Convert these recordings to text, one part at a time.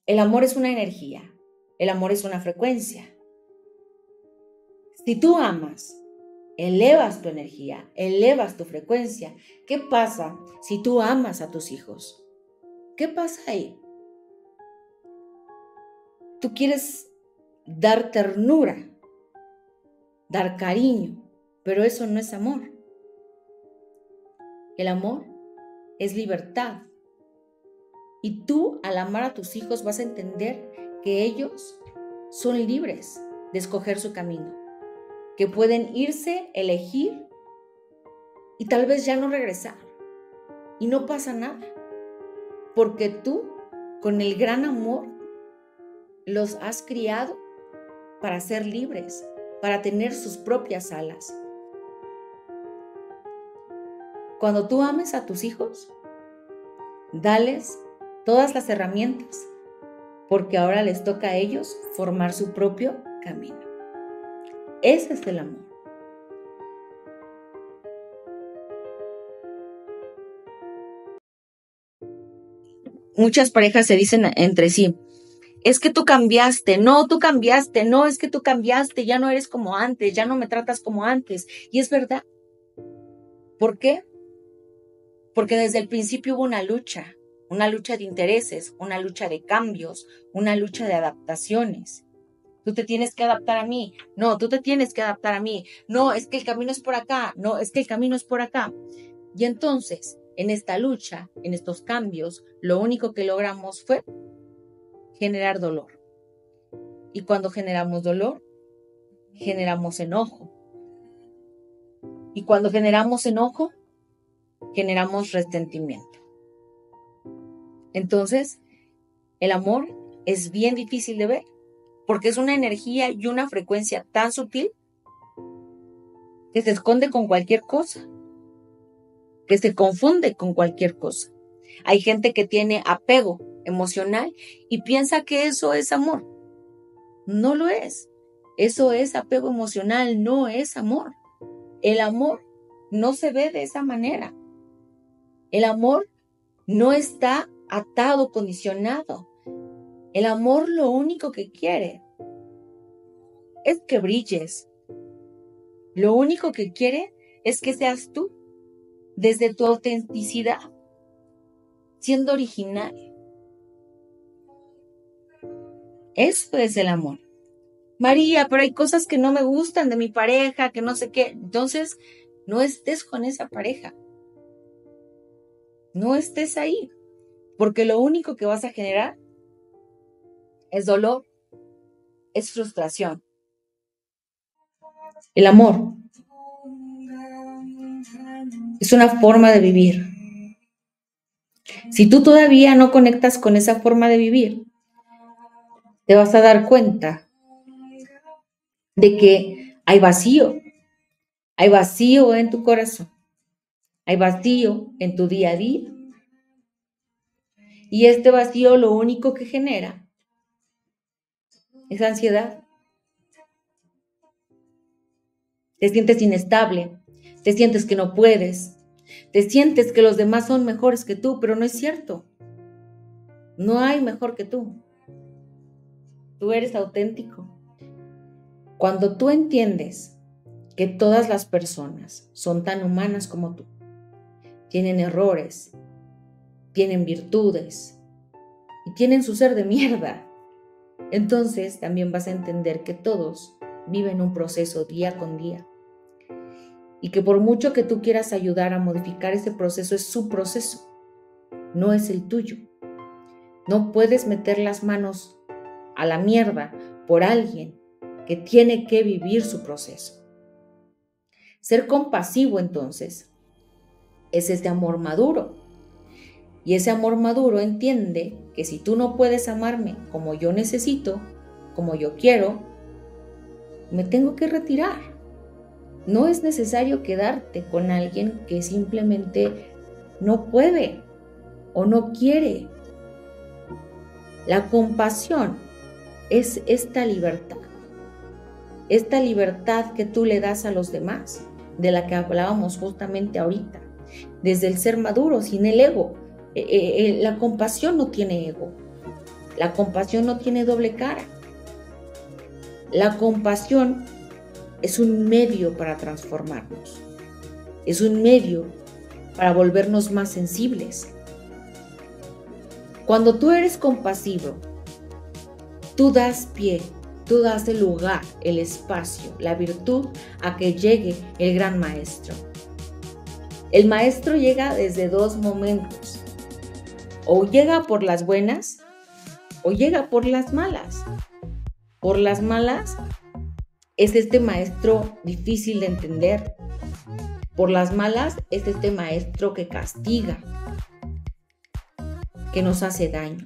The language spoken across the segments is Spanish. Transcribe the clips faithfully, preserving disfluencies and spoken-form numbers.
El amor es una energía, el amor es una frecuencia. Si tú amas, elevas tu energía, elevas tu frecuencia. ¿Qué pasa si tú amas a tus hijos? ¿Qué pasa ahí? Tú quieres dar ternura, dar cariño, pero eso no es amor. El amor es libertad. Y tú, al amar a tus hijos, vas a entender que ellos son libres de escoger su camino, que pueden irse, elegir y tal vez ya no regresar. Y no pasa nada, porque tú, con el gran amor, los has criado para ser libres, para tener sus propias alas. Cuando tú ames a tus hijos, dales todas las herramientas, porque ahora les toca a ellos formar su propio camino. Ese es el amor. Muchas parejas se dicen entre sí, es que tú cambiaste, no, tú cambiaste, no, es que tú cambiaste, ya no eres como antes, ya no me tratas como antes. Y es verdad. ¿Por qué? Porque desde el principio hubo una lucha, una lucha de intereses, una lucha de cambios, una lucha de adaptaciones. Tú te tienes que adaptar a mí, no, tú te tienes que adaptar a mí, no, es que el camino es por acá, no, es que el camino es por acá. Y entonces, en esta lucha, en estos cambios, lo único que logramos fue generar dolor. Y cuando generamos dolor, generamos enojo. Y cuando generamos enojo, generamos resentimiento. Entonces, el amor es bien difícil de ver, porque es una energía y una frecuencia tan sutil que se esconde con cualquier cosa, que se confunde con cualquier cosa. Hay gente que tiene apego emocional y piensa que eso es amor. No lo es. Eso es apego emocional, no es amor. El amor no se ve de esa manera. El amor no está atado, condicionado. El amor lo único que quiere es que brilles. Lo único que quiere es que seas tú, desde tu autenticidad, siendo original. Eso es el amor. María, pero hay cosas que no me gustan de mi pareja, que no sé qué. Entonces, no estés con esa pareja. No estés ahí, porque lo único que vas a generar es dolor, es frustración. El amor es una forma de vivir. Si tú todavía no conectas con esa forma de vivir, te vas a dar cuenta de que hay vacío. Hay vacío en tu corazón. Hay vacío en tu día a día. Y este vacío lo único que genera es ansiedad. Te sientes inestable, te sientes que no puedes, te sientes que los demás son mejores que tú, pero no es cierto. No hay mejor que tú. Tú eres auténtico. Cuando tú entiendes que todas las personas son tan humanas como tú, tienen errores, tienen virtudes y tienen su ser de mierda, entonces también vas a entender que todos viven un proceso día con día y que por mucho que tú quieras ayudar a modificar ese proceso, es su proceso, no es el tuyo. No puedes meter las manos a la mierda por alguien que tiene que vivir su proceso. Ser compasivo, entonces, es este amor maduro. Y ese amor maduro entiende que si tú no puedes amarme como yo necesito, como yo quiero, me tengo que retirar. No es necesario quedarte con alguien que simplemente no puede o no quiere. La compasión es esta libertad. Esta libertad que tú le das a los demás, de la que hablábamos justamente ahorita, desde el ser maduro, sin el ego. Eh, eh, la compasión no tiene ego. La compasión no tiene doble cara. La compasión es un medio para transformarnos. Es un medio para volvernos más sensibles. Cuando tú eres compasivo, tú das pie, tú das el lugar, el espacio, la virtud a que llegue el gran maestro. El maestro llega desde dos momentos. O llega por las buenas o llega por las malas. Por las malas es este maestro difícil de entender. Por las malas es este maestro que castiga, que nos hace daño.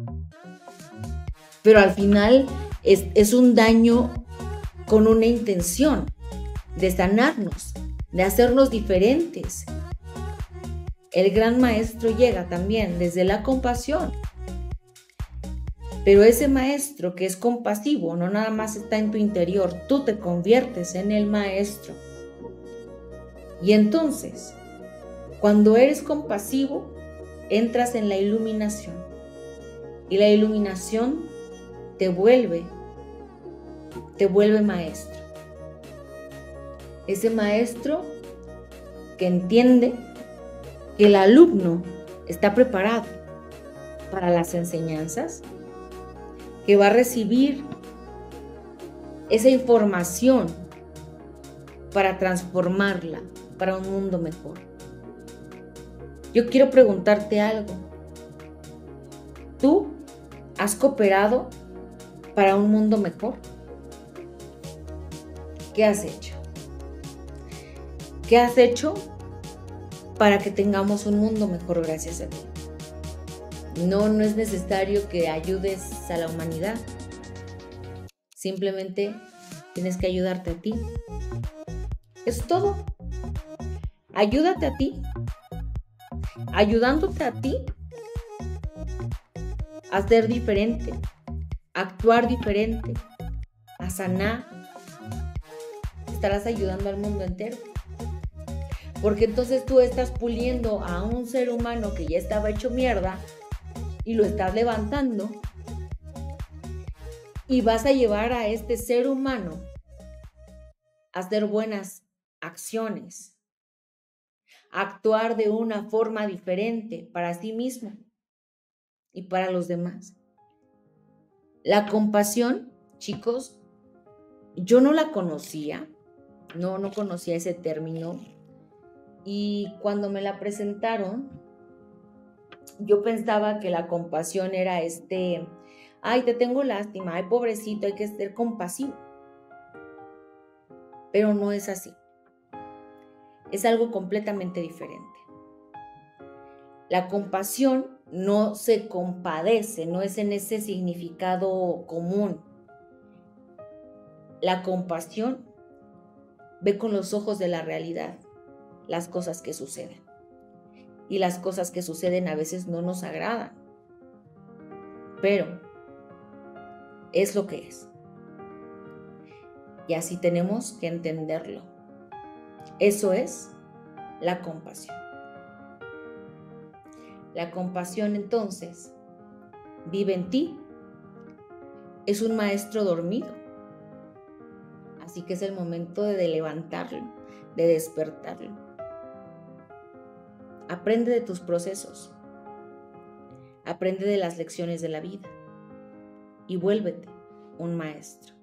Pero al final es, es un daño con una intención de sanarnos, de hacernos diferentes. El gran maestro llega también desde la compasión. Pero ese maestro que es compasivo no nada más está en tu interior, tú te conviertes en el maestro. Y entonces, cuando eres compasivo, entras en la iluminación. Y la iluminación te vuelve, te vuelve maestro. Ese maestro que entiende que el alumno está preparado para las enseñanzas, que va a recibir esa información para transformarla para un mundo mejor. Yo quiero preguntarte algo. ¿Tú has cooperado para un mundo mejor? ¿Qué has hecho? ¿Qué has hecho para que tengamos un mundo mejor gracias a ti? No, no es necesario que ayudes a la humanidad. Simplemente tienes que ayudarte a ti. Es todo. Ayúdate a ti. Ayudándote a ti a ser diferente, a actuar diferente, a sanar, estarás ayudando al mundo entero. Porque entonces tú estás puliendo a un ser humano que ya estaba hecho mierda y lo estás levantando y vas a llevar a este ser humano a hacer buenas acciones, a actuar de una forma diferente para sí mismo y para los demás. La compasión, chicos, yo no la conocía, no, no conocía ese término, y cuando me la presentaron, yo pensaba que la compasión era este, ay, te tengo lástima, ay, pobrecito, hay que ser compasivo. Pero no es así. Es algo completamente diferente. La compasión no se compadece, no es en ese significado común. La compasión ve con los ojos de la realidad las cosas que suceden. Y las cosas que suceden a veces no nos agradan. Pero es lo que es. Y así tenemos que entenderlo. Eso es la compasión. La compasión entonces vive en ti. Es un maestro dormido. Así que es el momento de levantarlo, de despertarlo. Aprende de tus procesos. Aprende de las lecciones de la vida. Y vuélvete un maestro.